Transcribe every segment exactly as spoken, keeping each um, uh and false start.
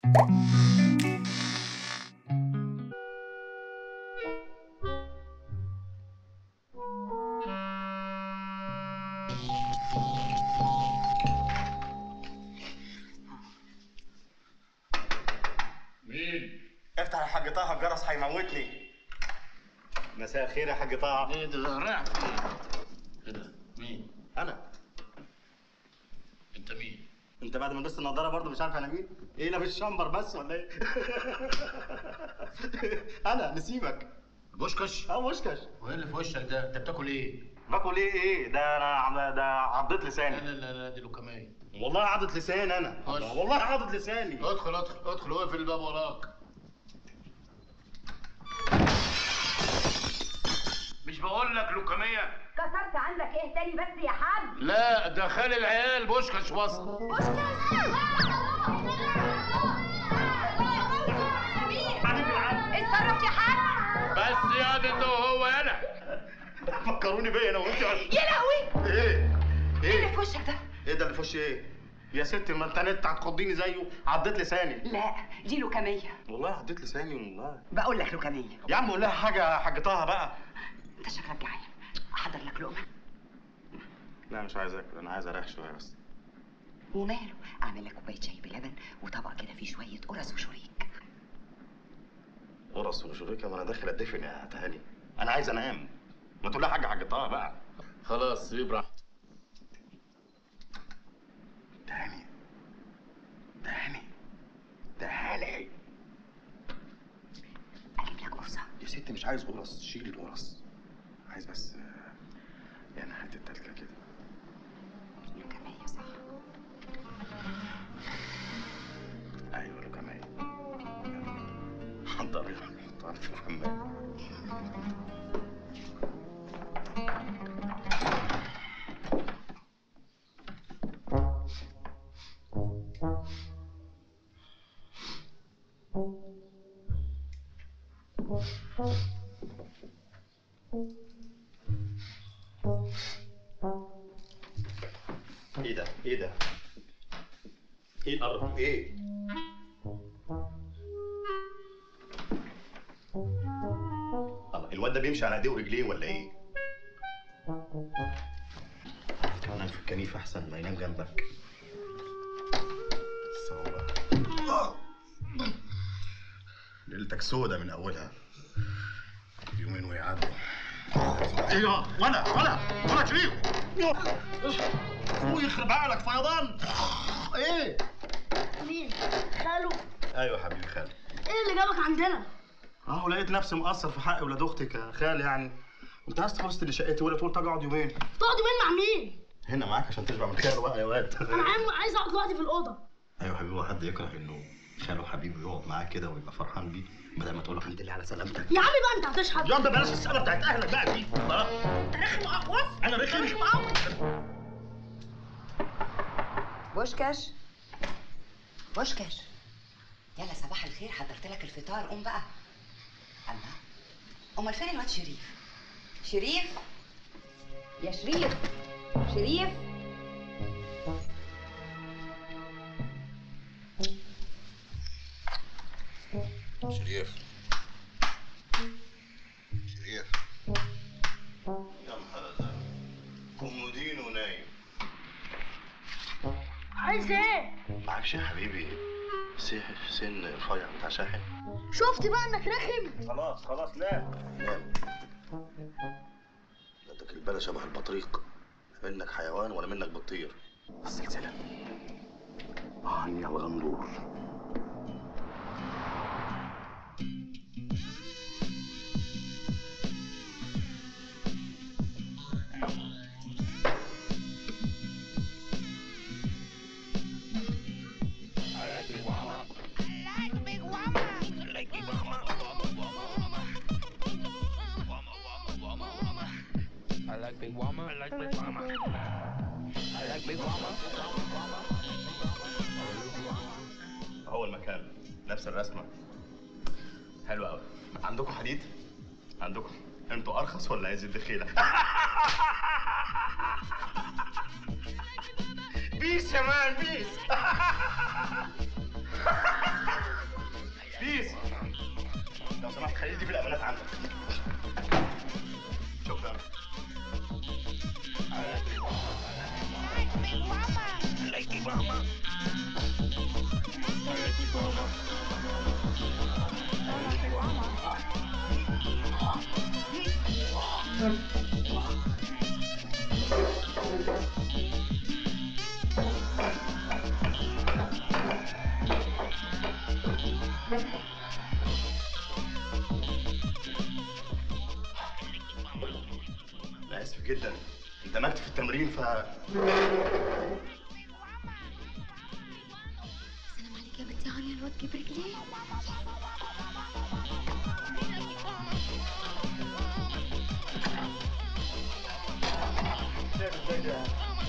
مين؟ افتح يا حاج طه، الجرس هيموتني. مساء الخير يا حاج طه. ايه ده رايح فين؟ ايه ده؟ مين؟ انا. انت مين؟ انت بعد ما لبست النضاره برضه مش عارف انا مين؟ ايه لابس شمبر بس ولا ايه؟ انا نسيبك. بوشكش؟ اه بوشكش. وايه اللي في وشك ده؟ انت بتاكل ايه؟ باكل ايه ايه؟ ده انا عم... ده عضيت لساني. لا لا لا دي لوكاميه. والله عضت لساني انا. خش. والله عضت لساني. ادخل ادخل ادخل واقفل الباب وراك. مش بقول لك لوكاميه؟ كسرت عندك ايه تاني بس يا حاج؟ لا ده خالي العيال بوشكش وصل. بوشكش؟ اتصرف يا حاج. بس يا دي انت وهو انا. فكروني بيا انا وانت. يا لهوي. ايه؟ ايه اللي في وشك ده؟ ايه ده اللي في وشي ايه؟ يا ستي ما انت نت هتخضيني زيه، عضيت لساني. لا دي لوكاميه. والله عضيت لساني والله. بقول لك لوكاميه. يا عم قول لها حاجه يا حاج طه بقى. انت شكلك جعان، احضر لك لقمه؟ لا مش عايز اكل، انا عايز اريح شويه بس. وماله، اعمل لك كوبايه شاي بلبن وطبق كده فيه شويه قرص وشريك. قرص وشريكه؟ ما انا داخل ادفن يا تهاني، انا عايز انام. ما تقول لها حاجه حاج طه بقى. خلاص سيب براحتك. تهاني تهاني تهاني اجيب لك قرصه؟ يا ستي مش عايز قرص، شيل القرص. عايز بس يعني حته تلكه كده. لوكاميه صح؟ ايوه لوكاميه. حضري حطها في الحمام. ايه ده؟ ايه ده؟ ايه القرف؟ ايه؟ الله، الواد ده بيمشي على ايديه ورجليه ولا ايه؟ كان انام في الكنيف احسن ما ينام جنبك. الصوابع. ليلتك سودة من اولها. يومين ويعدوا. ايه ولا ولا ولا شريف. ويخرب عقلك فيضان. ايه؟ مين؟ خالو؟ ايوه حبيبي خالي. ايه اللي جابك عندنا؟ اهو لقيت نفسي مقصر في حق ولاد اختك يا خالي يعني. انت عايز تخلص اللي شقتي ولا تقول تقعد يومين؟ تقعد يومين مع مين؟ هنا معاك عشان تشبع من خيره بقى يا واد. انا عايز عايز اقعد لوحدي في الاوضه. ايوه حبيبي، هو حد يكره انه خاله حبيبي يقعد معاه كده ويبقى فرحان بيه بدل ما تقول له الحمد لله على سلامتك؟ يا عمي بقى انت هتشحت. يا ده بلاش السنه بتاعت اهلك بقى دي. انت رخم وقوص. انا رخم رخم قوي. بوشكش بوشكش، يلا صباح الخير، حضرت لك الفطار، قوم بقى. الله، امال فين الواد شريف؟ شريف يا شريف، شريف. شريف شريف يا محمد كومودين ونايم. عايز ايه؟ معكش يا حبيبي سيح سن رفيع بتاع شاحن؟ شفت بقى انك رخم؟ خلاص خلاص نام نام. لدك البلا شبه البطريق، لا منك حيوان ولا منك بتطير. السلسلة عني الغندور. I like big mama. I like big mama. I like big mama. هو المكان نفس الرسمة. حلو قوي. عندكم حديد؟ عندكم. انتوا ارخص ولا عايز الدخيلة؟ بيس يا مان بيس. خلي دي في الامانات عندك. شكرا. أنا آسف جدا، اندمجت في التمرين ف سلام عليك يا بنتي هانيا، الواد جه برجليه. ازاي ده؟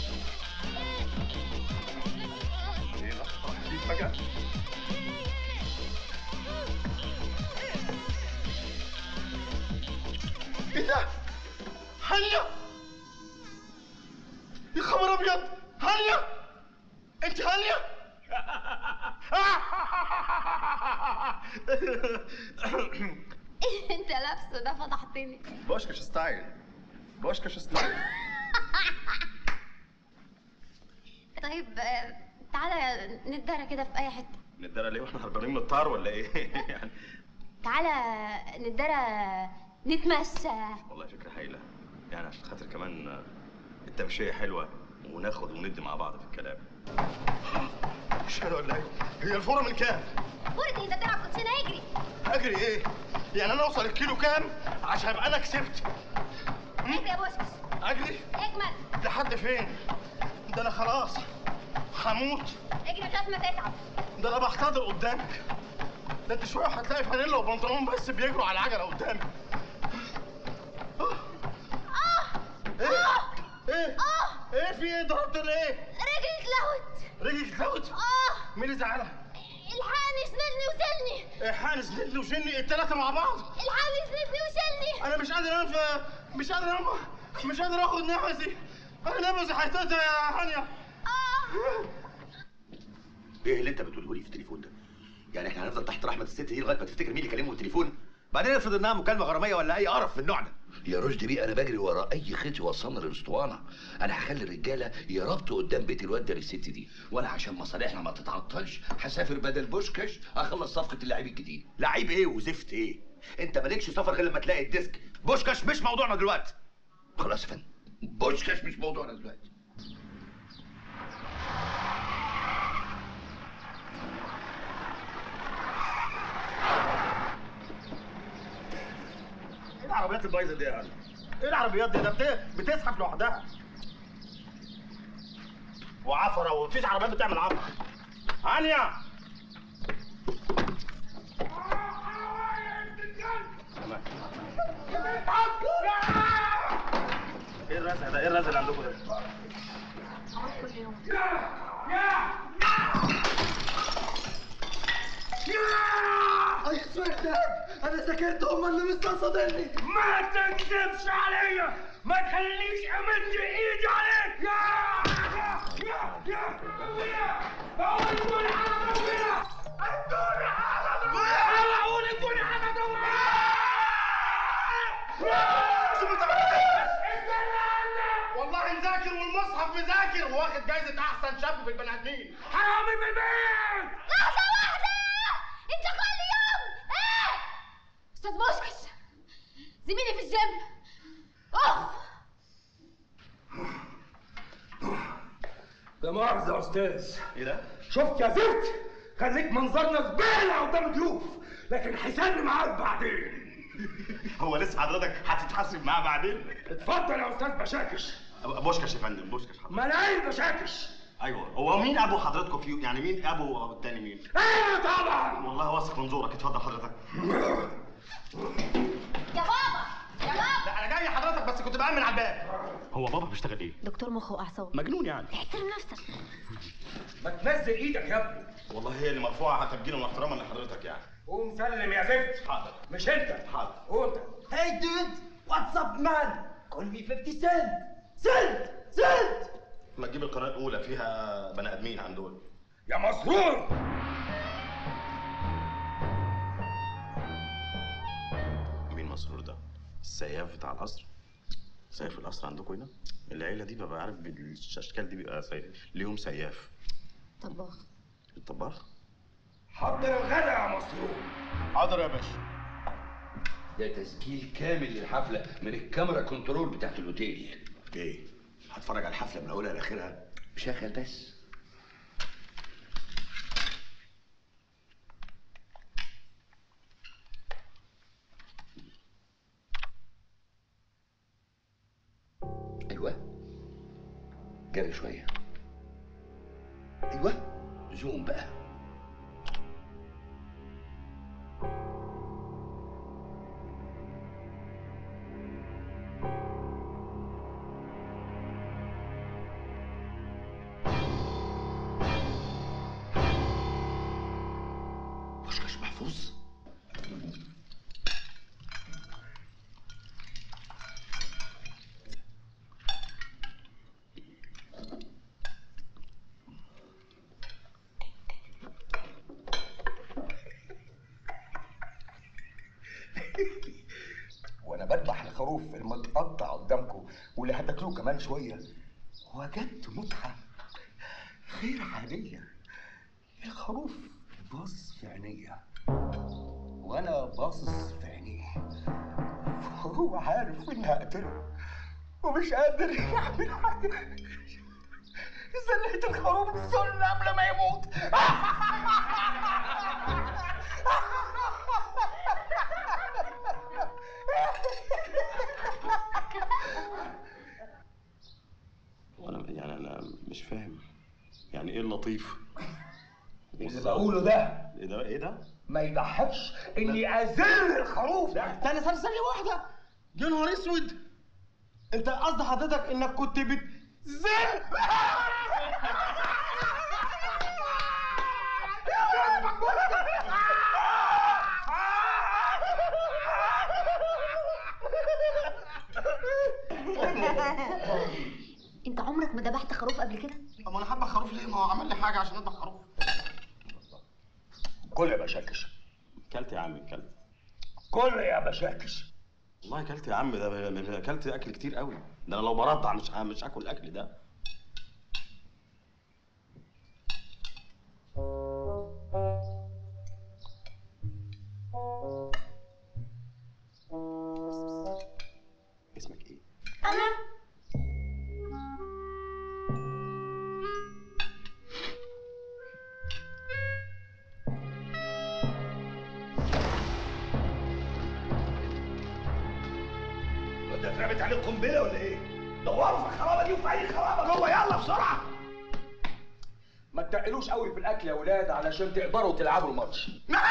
ايه لحظة دي فجأة؟ ايه ده؟ هانيا! يا خبر ابيض! هانيا! انت هانيا؟ انت لابسه ده فضحتني. بوشكش ستايل، بوشكش ستايل. طيب آه، تعالى نتدارى كده في اي حته. نتدارى ليه واحنا هربانين من الطار ولا ايه؟ يعني تعالى نتدارى نتمشى. والله فكرة هايلة، يعني عشان خاطر كمان التمشية حلوة وناخد وندي مع بعض في الكلام. مش حلوة ولا ايه؟ هي الفورة من كام؟ فورة ايه؟ ده تلعب كوتشينة اجري. اجري ايه؟ يعني انا اوصل الكيلو كام عشان ابقى انا كسبت؟ اجري يا بوشكش. اجري؟ اجمل. لحد فين؟ ده انا خلاص هموت. اجري لغايه ما تتعب. ده انا بحتضر قدامك. ده انت شويه هتلاقي فانيلا وبنطلون بس بيجروا على العجله قدامي. اه ايه؟ اه ايه؟ اه ايه في ايه؟ ضربت ليه؟ رجلي اتلوت. رجلك اتلوت؟ اه. مين اللي زعلها؟ الحقني اسندني وشيلني. الحقني اسندني وشيلني التلاتة مع بعض. الحقني اسندني وشيلني. انا مش قادر انام، مش قادر انام، مش قادر اخد نفسي. انا نفسي هيتقطع يا هانيا. اه. ايه اللي انت بتقوله لي في التليفون ده؟ يعني احنا هنفضل تحت رحمه الست دي لغايه ما تفتكر مين اللي كلمه بالتليفون؟ بعدين افرض انها مكالمه غراميه ولا اي قرف من النوع ده. يا رشدي بيه، انا بجري ورا اي خيط يوصلنا للاسطوانه. انا هخلي الرجاله يربطوا قدام بيت الواد ده للست دي، وانا عشان مصالحنا ما تتعطلش هسافر بدل بوشكاش اخلص صفقه اللعيب الجديد. لعيب ايه وزفت ايه؟ انت مالكش سفر غير لما تلاقي الديسك. بوشكاش مش موضوعنا دلوقتي. خلاص يا فندم، بوشكاش مش موضوعنا دلوقتي. ايه العربيات البايظه دي يا هانيا؟ ايه العربيات دي؟ ده بت- بتزحف لوحدها. وعفره ومفيش عربيات بتعمل عفره. هانيا! تمام. ايه الرزع ده؟ ايه الرزع اللي عندكم ده؟ كل يوم. اي سوير انا ذاكرت هم اللي مستقصدني. ما تكذبش عليا، ما تخلينيش امد ايدي عليك. يا يا يا يا بقول ادوني على ربنا، ادوني على ربنا، بقول ادوني على ربنا. والله مذاكر والمصحف مذاكر وواخد جايزة أحسن شاب في البني آدمين. حرامي في البيت. لحظة واحدة! أنت كل يوم إيه؟ أستاذ بوشكش زميلي في الجيم. أوف! لا مؤاخذة يا أستاذ. إيه ده؟ شفت يا زفت؟ خليك منظرنا زبالة قدام ضيوف، لكن حسابي معاك بعدين. هو لسه حضرتك هتتحاسب معاه بعدين؟ اتفضل يا أستاذ بشاكش. بوشكش يا فندم، بوشكش حضرتك. ملايين بشاكش. ايوه، هو مين ابو حضرتكم فيه؟ يعني مين ابو التاني مين؟ ايوه طبعا. والله واثق من زورك، اتفضل حضرتك. يا بابا يا بابا. لا انا جاي حضرتك بس كنت بأمن على الباب. هو بابا بيشتغل ايه؟ دكتور مخ وأعصاب. مجنون يعني. احترم نفسك. ما تنزل ايدك يا ابني. والله هي اللي مرفوعه تبجيلا واحتراما لحضرتك يعني. قوم سلم يا زفت. حاضر. مش انت. حاضر. قوم انت. Hey dude, what's up man? Call me fifty cent. Cent, cent. ما تجيب القناه الاولى فيها بني ادمين عن دول. يا مسرور. السياف بتاع القصر؟ سياف القصر عندكم هنا؟ العيله دي ببقى عارف بالاشكال دي بيبقى سياف. ليهم سياف. طباخ. الطباخ؟ حضر الغدا يا مسرور. حاضر يا باشا. ده تسجيل كامل للحفله من الكاميرا كنترول بتاعت الاوتيل. ايه؟ هتفرج على الحفله من اولها لاخرها؟ شغل بس. ايوه جري شويه. ايوه زوم بقى. بوشكاش محفوظ. وانا بذبح الخروف المتقطع قدامكم واللي هتاكلوه كمان شويه وجدت متعه غير عاديه. الخروف باصص في عينيا وانا باصص في عينيه، وهو عارف اني هقتله ومش قادر يعمل حاجه. زليت الخروف السن قبل ما يموت. وانا يعني انا مش فاهم يعني ايه اللطيف؟ اللي بقوله ده ايه ده ايه ده؟ ما يضحكش اني اذل الخروف ده. استنى استنى ثانية واحدة. يا نهار اسود. انت قصد حضرتك انك كنت بتزل؟ انت عمرك ما ذبحت خروف قبل كده؟ طب انا حابة خروف ليه؟ ما هو عمل لي حاجة عشان اذبح خروف. كل يا بشاكش. كلت يا عم كلت. كل يا بشاكش. والله كلت يا عم. ده كلت اكل كتير قوي. ده انا لو برضع مش مش هاكل الاكل ده. اسمك ايه؟ انا ده اترمت عليه قنبله ولا ايه؟ دوروا في الخرابه دي وفي اي خرابه جوه، يلا بسرعه. ما تتقلوش قوي في الاكل يا ولاد علشان تقدروا تلعبوا الماتش.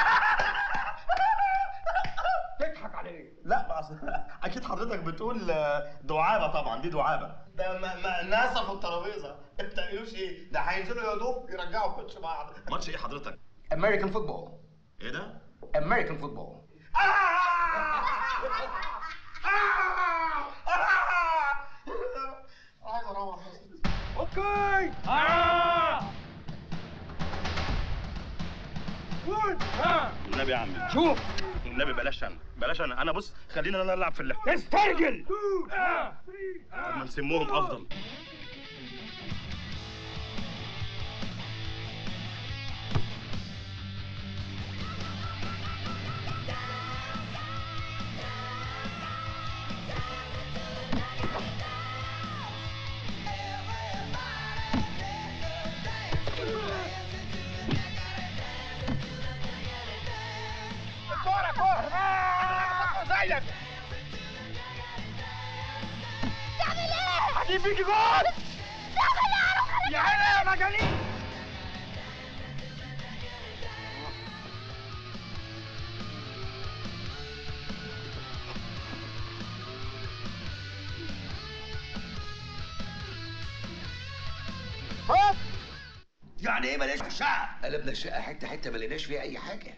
تضحك على ايه؟ لا بس اكيد حضرتك بتقول دعابه. طبعا دي دعابه. ده ناسة في الترابيزة. ما تقلوش ايه؟ ده هينزلوا يا دوب يرجعوا كوتش بعض. ماتش ايه حضرتك؟ امريكان فوتبول. ايه ده؟ امريكان فوتبول. عايز اروح. اوكي. آه. النبي يا عم شوف النبي بلاش انا بلاش انا انا بص خلينا انا العب في اللعب. استرجل. ما نسموهم افضل. كورة كورة. زيك. تعمل ايه؟ هجيب فيكي جول. تعمل ايه؟ يا عيني يا مجانين. يعني ايه ماليش في الشقه؟ قلبنا الشقه حته حته ما لقيناش فيها اي حاجه.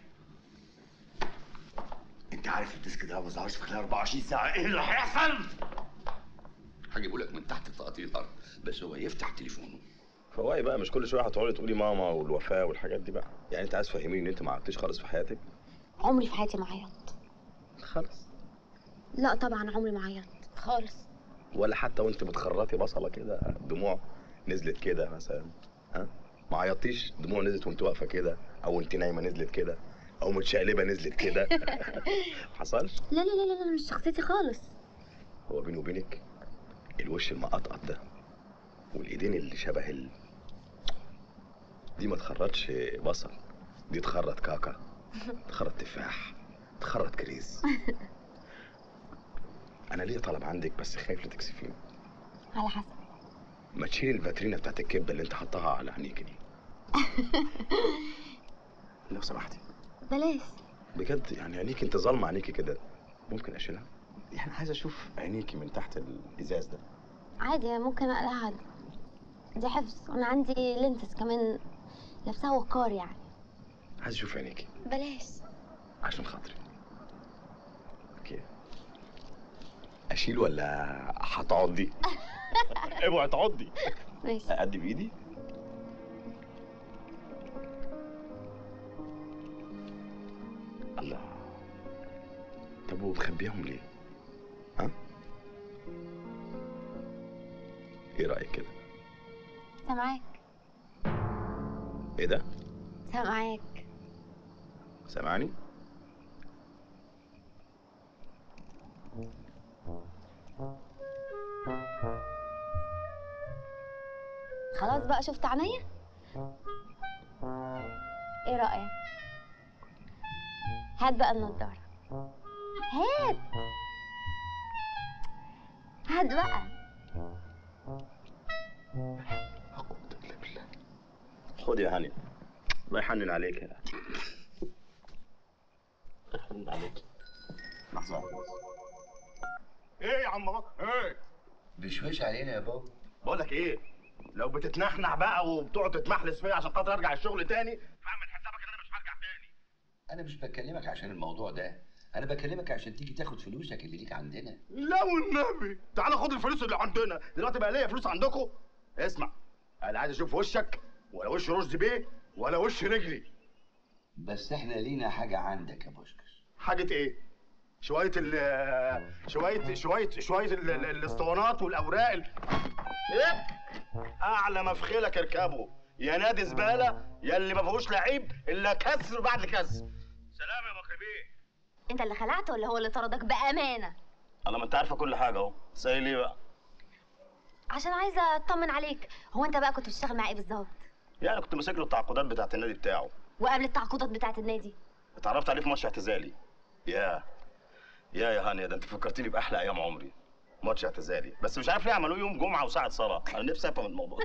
انت عارف الديسك ده ما ظهرش في خلال أربعة وعشرين ساعه، ايه اللي هيحصل؟ هجيبه لك من تحت تقطيع الارض، بس هو يفتح تليفونه. فواي بقى مش كل شويه هتقعدي تقولي ماما والوفاه والحاجات دي بقى. يعني انت عايز تفهميني ان انت ما عملتيش خالص في حياتك؟ عمري في حياتي ما عيطت. خالص. لا طبعا عمري ما عيطت خالص. ولا حتى وانت بتخرطي بصله كده دموع نزلت كده مثلا؟ ها؟ ما عيطتيش دموع نزلت وانت واقفه كده، او وانت نايمه نزلت كده، او متشقلبه نزلت كده؟ حصلش؟ لا لا لا لا مش شخصيتي خالص. هو بيني وبينك الوش المقطقط ده والايدين اللي شبه ال... دي ما تخرطش بصل، دي تخرط كاكا، تخرط تفاح، تخرط كريز. انا ليه طلب عندك بس خايف لا تكسفيني. على حسب. ما تشيلي الفاترينا بتاعت الكبده اللي انت حطاها على عينيك دي. لو سمحتي. بلاش. بجد يعني عينيك انت ظالمه عينيكي كده، ممكن اشيلها؟ يعني عايز اشوف عينيكي من تحت الازاز ده. عادي ممكن اقلعها، دي حفظ، وانا عندي لينسز كمان لابسها وقار يعني. عايز اشوف عينيكي. بلاش. عشان خاطري. اوكي. اشيل ولا هتعضي؟ اوعي تعضي. ماشي. اقدي بايدي. الله. طب ومخبيهم ليه؟ ها؟ ايه رايك كده؟ سامعاك. ايه ده؟ سامعاك. سامعني؟ خلاص بقى شفت عينيا؟ ايه رأيك؟ هات بقى النضارة. هات. هات بقى. أقوم بالله بالله. خد يا هاني. الله يحنن عليك يا. الله يحنن عليك. لحظة واحدة بس. ايه يا عم بابا؟ ايه؟ بشويش علينا يا بابا. بقول لك ايه؟ لو بتتنحنح بقى وبتقعد تتمحلس فيا عشان خاطر ارجع الشغل تاني، فاعمل حسابك ان انا مش هرجع تاني. انا مش بكلمك عشان الموضوع ده، انا بكلمك عشان تيجي تاخد فلوسك اللي ليك عندنا. لا والنبي، تعالى خد الفلوس اللي عندنا، دلوقتي بقى ليا فلوس عندكم؟ اسمع، انا عايز اشوف وشك، ولا وش رشدي بيه، ولا وش رجلي. بس احنا لينا حاجة عندك يا بوشكش. حاجة ايه؟ شوية ال شوية شوية شوية ال- ال- الاسطوانات والاوراق ال... ايه؟ اعلى ما في خيلك اركبه، يا نادي زبالة يا اللي ما فيهوش لعيب الا كسر بعد كسر. سلام يا بكر بيه. انت اللي خلعت ولا هو اللي طردك بأمانة؟ انا ما انت عارفه كل حاجه اهو، سايل ليه بقى؟ عشان عايزة اطمن عليك. هو انت بقى كنت بتشتغل مع ايه بالظبط؟ يعني كنت ماسك له التعاقدات بتاعت النادي بتاعه. وقبل التعاقدات بتاعت النادي؟ اتعرفت عليه في ماتش اعتزالي. يا يا يا هانيا، ده انت فكرتني باحلى ايام عمري. ماتش اعتزالي، بس مش عارف ليه عملوه يوم جمعه وساعه صلاه، انا نفسي افهم الموضوع.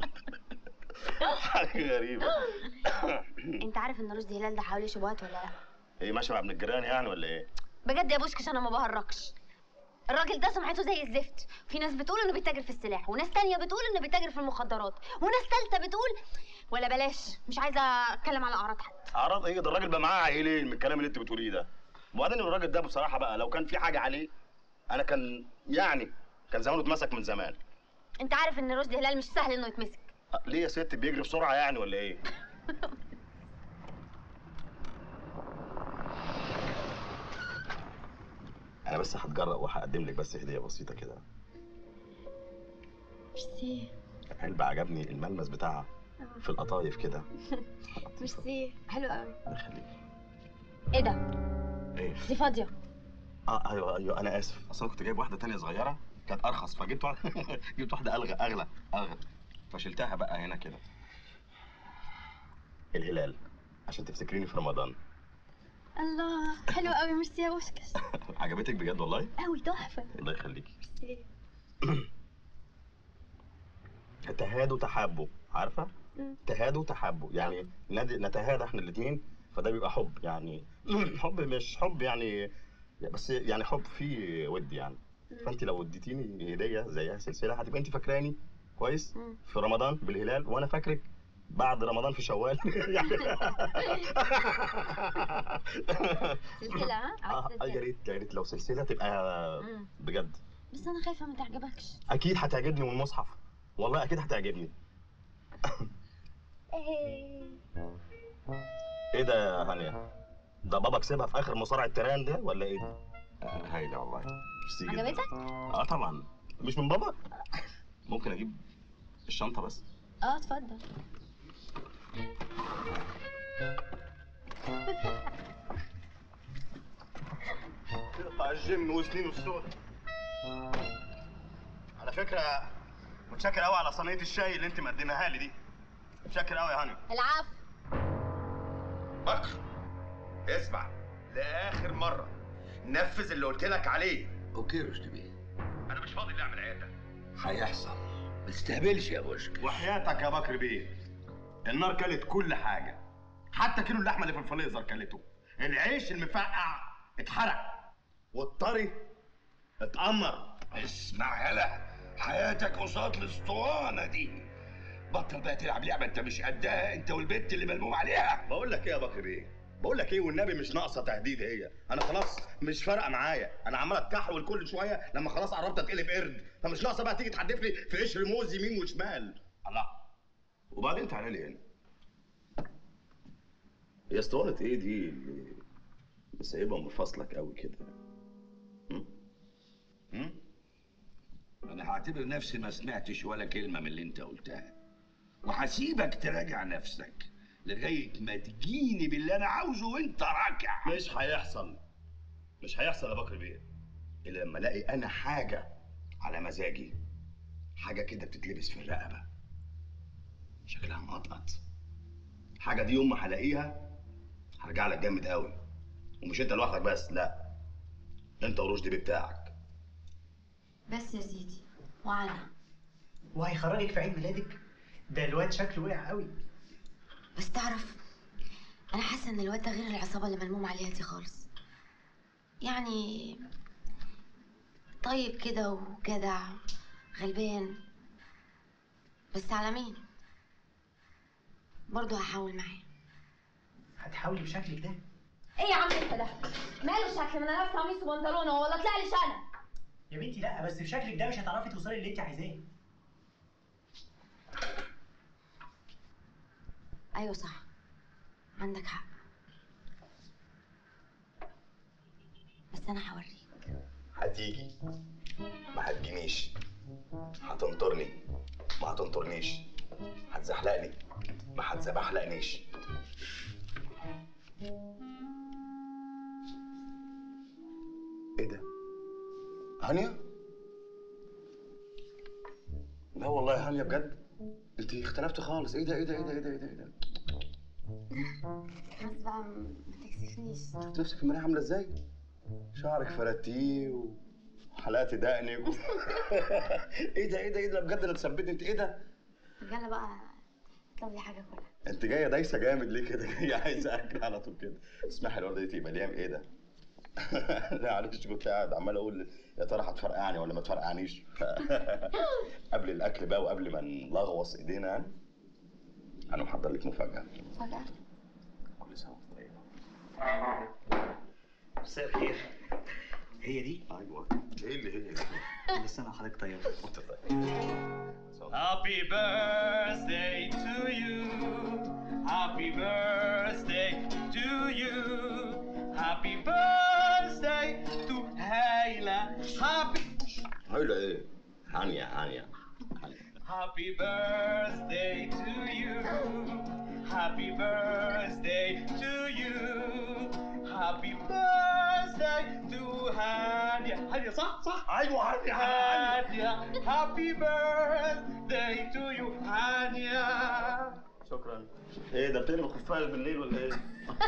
حاجه غريبه. انت عارف ان رشدي هلال ده حواليه شبهات ولا لا؟ ايه ماشي مع ابن الجيران يعني ولا ايه؟ بجد يا بوشكش انا ما بهرجش. الراجل ده سمعته زي الزفت، في ناس بتقول انه بيتاجر في السلاح، وناس تانية بتقول انه بيتاجر في المخدرات، وناس تالتة بتقول ولا بلاش، مش عايزه اتكلم على اعراض حد. اعراض ايه؟ ده الراجل بقى معاه عيلين من الكلام اللي انت بتقوليه ده. وبعدين الراجل ده بصراحه بقى لو كان في حاجه عليه انا كان يعني كان زمانه اتمسك من زمان. انت عارف ان رشدي هلال مش سهل انه يتمسك. أه، ليه يا ست بيجري بسرعه يعني ولا ايه؟ انا بس هتجرأ وهقدم لك بس هديه بسيطه كده. ميرسي. علبه عجبني الملمس بتاعها في القطايف كده. ميرسي، حلو قوي. الله يخليك. ايه ده؟ ايه؟ دي فاضيه. اه ايوه ايوه انا اسف، اصل انا كنت جايب واحده تانية صغيره كانت ارخص، فجبت واحده جبت واحده الغى اغلى اغلى فشلتها بقى هنا كده. الهلال عشان تفتكريني في رمضان. الله حلو قوي، ميرسي يا بوشكش. عجبتك بجد والله؟ قوي تحفه. الله يخليكي. ميرسي. تهادوا تحابوا، عارفه؟ تهادوا تحابوا يعني نادي نتهادى احنا الاثنين، فده بيبقى حب يعني. حب مش حب يعني، بس يعني حب فيه ود يعني. فانت لو اديتيني هديه زيها سلسله هتبقى انت فاكراني كويس في رمضان بالهلال، وانا فاكرك بعد رمضان في شوال. سلسله ها؟ اه يا ريت يا ريت لو سلسله تبقى بجد. بس انا خايفه ما تعجبكش. اكيد هتعجبني من المصحف، والله اكيد هتعجبني. ايه ده يا هانيا؟ ده بابا كسبها في اخر مصارعه تيران ده ولا ايه ده؟ آه هايله والله. ميرسي جدا. عجبتك؟ اه طبعا. مش من بابا؟ ممكن اجيب الشنطه بس؟ اه اتفضل. تقطع الجيم وسنين السوداء. على فكره متشكر قوي على صينيه الشاي اللي انت مقدماها لي دي. متشكر قوي يا هاني. العفو. بكر اسمع لاخر مره نفذ اللي قلت لك عليه. اوكي رشدي بيه، انا مش فاضي اعمل عيادة. هيحصل. ما تستهبلش يا بوشك. وحياتك يا بكر بيه، النار كلت كل حاجه، حتى كيلو اللحمه اللي في الفريزر كلته، العيش المفقع اتحرق، والطري اتأمر. اسمع يلا، حياتك قصاد الاسطوانه دي. بطل بقى تلعب لعبه انت مش قدها، انت والبنت اللي ملموم عليها. بقول لك ايه يا بكر بيه، بقول لك ايه والنبي مش ناقصه تهديد هي، انا خلاص مش فارقه معايا، انا عمال اتكحول كل شويه لما خلاص قربت اتقلب قرد، فمش ناقصه بقى تيجي تحدف لي في قشر موز يمين وشمال. الله. وبعدين تعالى لي هنا. هي اسطوانه ايه دي اللي سايبها منفصلك قوي كده؟ هم؟ هم؟ انا هعتبر نفسي ما سمعتش ولا كلمه من اللي انت قلتها، وهسيبك تراجع نفسك لغايه ما تجيني باللي انا عاوزه وانت راكع. مش هيحصل، مش هيحصل يا بكر بيه الا لما الاقي انا حاجه على مزاجي، حاجه كده بتتلبس في الرقبه شكلها مقطقط. حاجه دي يوم ما هلاقيها هرجع لك جامد قوي، ومش انت لوحدك بس، لا انت ورشدي بيه بتاعك. بس يا سيدي وعنا. وهيخرجك في عيد ميلادك؟ ده الواد شكله وقع قوي. بس تعرف انا حاسه ان الواد ده غير العصابه اللي ملموم عليها دي خالص. يعني طيب كده وجدع غلبان، بس على مين؟ برضه هحاول معاه. هتحاولي بشكلك ده؟ ايه يا عم انت ده؟ ماله شكل؟ ما انا لابسه قميص وبنطلونه ولا طلع لي شنب؟ يا بنتي لا، بس بشكلك ده مش هتعرفي توصلي اللي انت عايزاه. ايوه صح، عندك حق، بس انا هوريك. هتيجي ما هتجينيش، هتنطرني ما هتنطرنيش، هتزحلقني ما هتزبحلقنيش. ايه ده؟ هانيا؟ لا والله يا هانيا بجد انت اختلفتي خالص. ايه ده ايه ده ايه ده ايه ده ايه ده, إيه ده؟ بس بقى ما تكسفنيش. شفت نفسك في المرايه عامله ازاي؟ شعرك فردتيه وحلقتي دقنك و... ايه ده ايه ده ايه ده بجد انا اتثبت. انت ايه ده؟ رجاله بقى اطلب لي حاجه كلها. انت جايه دايسه جامد ليه كده؟ جايه عايزه اكل على طول كده. اسمحي الورده دي تبقى ليام. ايه ده؟ لا معلش كنت قاعد عمال اقول يا ترى هتفرقعني ولا ما تفرقعنيش. قبل الاكل بقى وقبل ما نلغوص ايدينا يعني انا محضر لك مفاجاه. مفاجاه؟ كل سنه وانت طيبه. مساء الخير. هي دي؟ ايوه. ايه اللي هي دي؟ كل سنه وحضرتك طيب. وانت طيب. Happy birthday to you. Happy birthday to you. Happy birthday to Hayla. Happy هيلا ايه؟ هانيا هانيا. Happy birthday to you. Happy birthday to you. Happy birthday to هانيا. هانيا صح صح. ايوه هانيا هانيا. Happy birthday to you هانيا. شكرا. ايه ده بتقلب الخفاش بالليل ولا ايه؟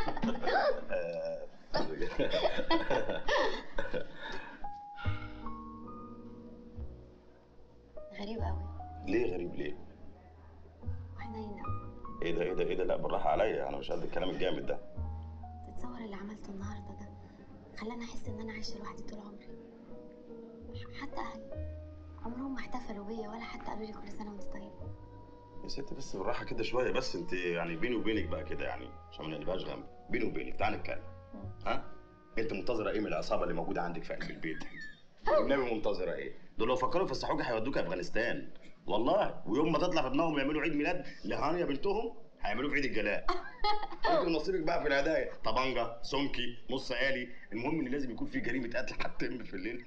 غريب قوي. ليه غريب ليه؟ وحنين قوي. ايه ده ايه ده ايه ده؟ لا بالراحه عليا، انا مش قد الكلام الجامد ده. تتصور اللي عملته النهارده ده خلاني احس ان انا عايشه لوحدي طول عمري. حتى اهلي عمرهم ما احتفلوا بيا ولا حتى قالوا لي كل سنه وانت طيبه. يا ست بس بالراحه كده شويه بس. انت يعني بيني وبينك بقى كده يعني عشان ما نقلبهاش غم. بيني وبينك تعالى نتكلم. ها؟ انت منتظره ايه من العصابه اللي موجوده عندك في قلب البيت؟ والنبي منتظره ايه؟ دول لو فكروا يفسحوك هيودوك افغانستان والله. ويوم ما تطلع في دماغهم يعملوا عيد ميلاد لهانيا بنتهم هيعملوه في عيد الجلاء. انت نصيبك بقى في الهدايا، طبنجه، سمكي، نص آلي، المهم ان لازم يكون في جريمه قتل هتتم في الليل.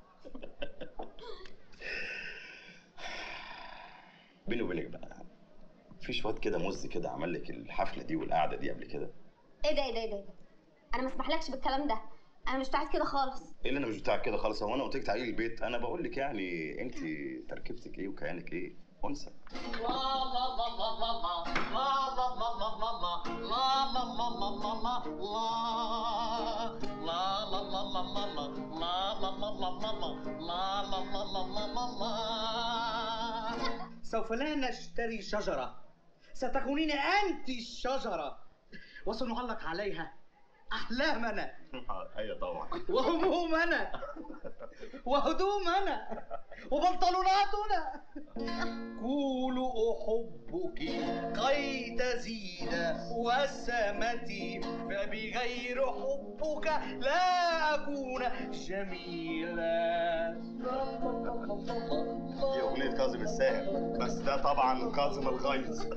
بيني وبينك بقى، في شويه كده مز كده عمل لك الحفله دي والقعده دي قبل كده؟ ايه ده ايه ده ايه ده؟ انا ما اسمحلكش بالكلام ده، انا مش بتاعت كده خالص. ايه اللي انا مش بتاعك كده خالص؟ هو انا قلت لك تعالي البيت؟ انا بقول لك يعني انت تركيبتك ايه وكيانك ايه؟ انثى. سوف لا نشتري شجرة، ستكونين أنت الشجرة، وسنعلق عليها أحلامنا. ايوه طبعا. وهمومنا وهدومنا وبنطلوناتنا. قولوا أحبك كي تزيد وسمتي، فبغير حبك لا أكون جميلا. دي اغنيه كاظم الساهر، بس ده طبعا كاظم الغيظ.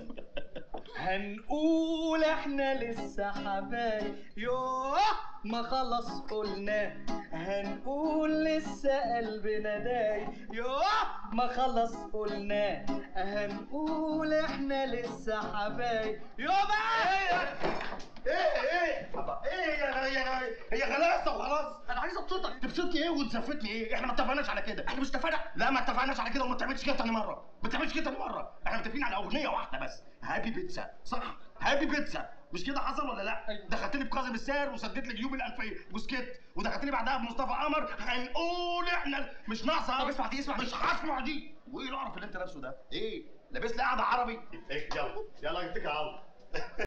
هنقول احنا لسه حبايب، يوه ما خلص قلنا. هنقول لسه قلبنا دايب، يوه ما خلص قلنا. هنقول احنا لسه حبايب، يوه بقى. ايه ايه ايه يا يا هي غلاسه وخلاص. انا عايز ابسطك. تبسطني ايه وتزفتني ايه؟ احنا ما اتفقناش على كده. احنا مش اتفقنا؟ لا ما اتفقناش على كده، وما تعملش كده تاني مره، ما تعملش كده تاني مره. احنا متفقين على اغنيه واحده بس، هابي بيتزا، صح؟ هابي بيتزا، مش كده حصل ولا لا؟ دخلتني بكاظم الساهر وسديت لي جيوب الانفيه وسكت، ودخلتني بعدها بمصطفى قمر. هنقول احنا مش ناقصه. طب اسمع دي، اسمع دي. مش هسمع دي. وايه القرف اللي انت لابسه ده؟ ايه؟ لابس لي قاعده عربي؟ ايه يلا يلا اتكل على الله.